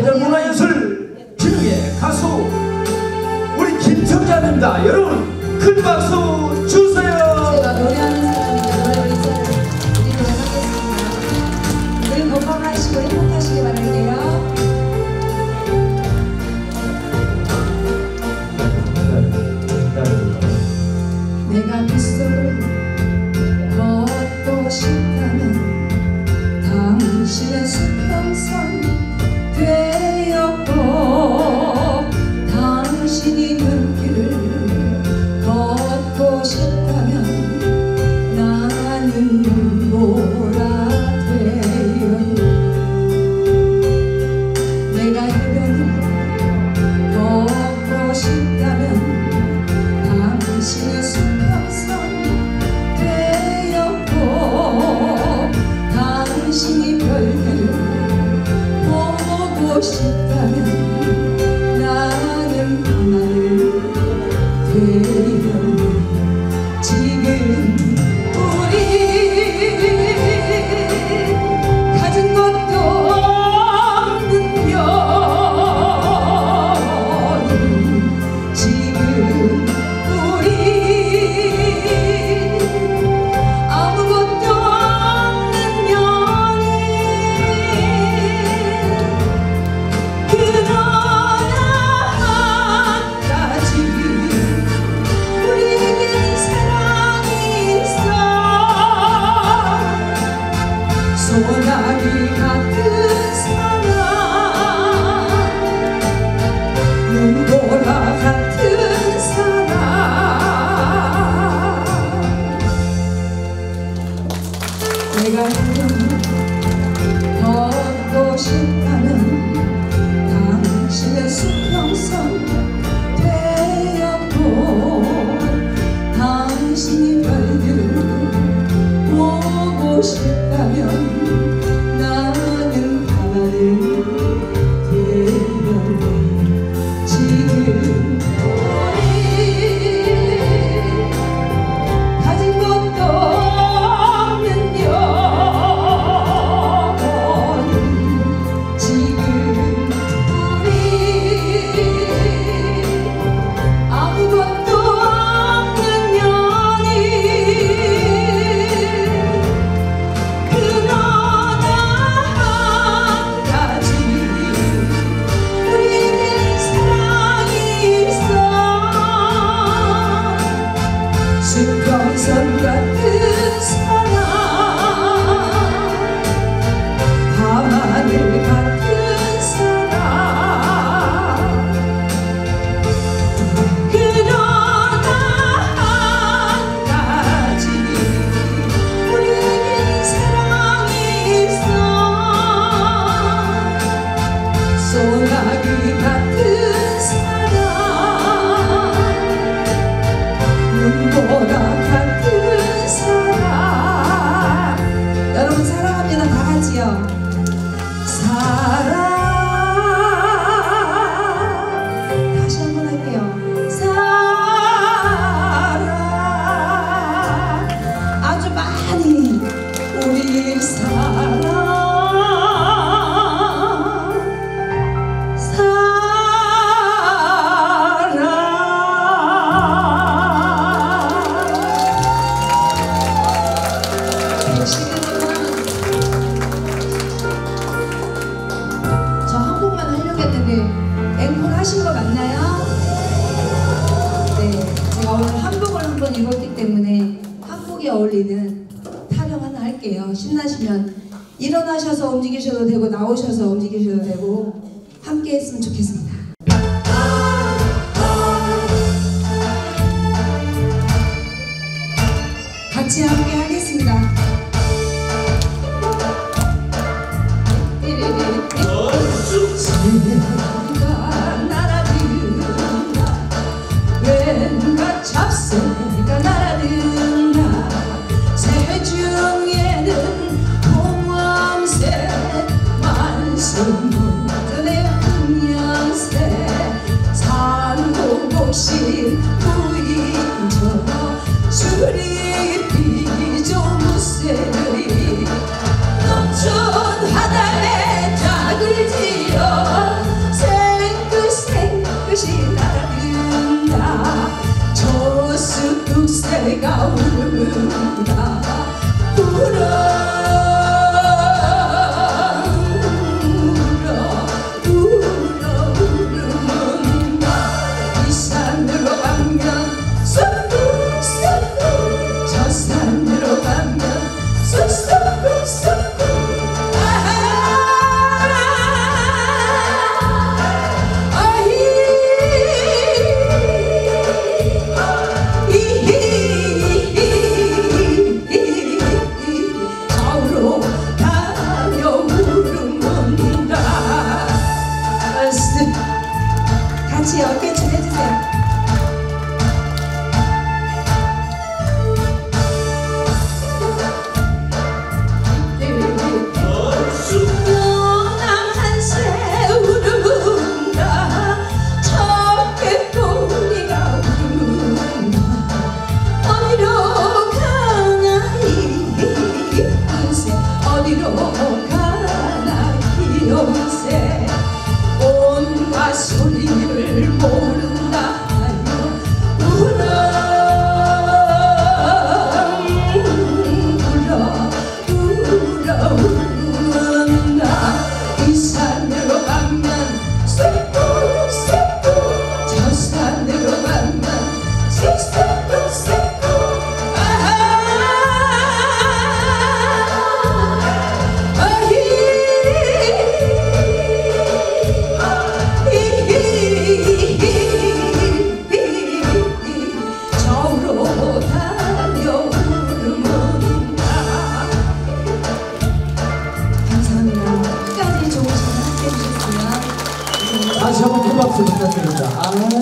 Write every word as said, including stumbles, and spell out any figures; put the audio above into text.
문화예술 진흥의 가수 우리 김청자입니다. 여러분 큰 박수 주세요. 제가 노래하는 사람인데 노래를 드리도록 하겠습니다. 늘 건강하시고 행복하시기 바랄게요. 내가 빗속을 걷고 싶다면 당신의 수평선 되었고 당신이 눈길을 걷고 싶다면 나는 눈보라 되었네. 내가 해변을 걷고 싶다면 당신의 수평선 되었고 당신이 별들을 보고 싶다면 나는 하나를 되었네. 지금 우리 가진 것도 없는 연인 지금 아무것도 없는 연인 그러나 한 가지 우리에겐 사랑이 있어. 소나기 같은 사랑 눈보라 같은 사랑 내가 걷고 싶다면 당신의 수평선 되었고 당신이 별들을 보고 싶다면 나는 하나를 되었네. 지금 우리 가진 것도 없는 영혼 지금 우리 아무것도 없는 연인 그러나 한 가지 우리에겐 사랑이 있어. 수평선 같은 사랑 밤하늘 같은 사랑 그러나 한 가지 우리에겐 사랑이 있어. 소나기 같은 사랑 눈보라 같은 사랑 여러분 사랑합니다. 다 같이요. 사랑 다시 한번 할게요. 사랑 아주 많이 우리 사랑 저 한 곡만 하려고 했는데 앵콜 하신 거 맞나요? 네, 제가 오늘 한복을 한번 입었기 때문에 한복에 어울리는 타령 하나 할게요. 신나시면 일어나셔서 움직이셔도 되고 나오셔서 움직이셔도 되고 함께 했으면 좋겠습니다. 같이 함께 하겠습니다. 새가 날아든다 왠가 잡새가 날아든다 새 중에는 홍황새 만승문전의 흥양새 산고복신 부인저 수리 비조 무쇠들이 넘쳐 바다에 짝을 지어 흐른다 울어 같이 어깨 좀 해주세요. 온갖 소리를 모른다 울어 울어 울어 울는다 이 산으로 가면 쇠꾸 쇠꾸 저 산으로 가면 쇠꾸 쇠꾸 다시 한번 큰 박수 부탁드립니다. 아.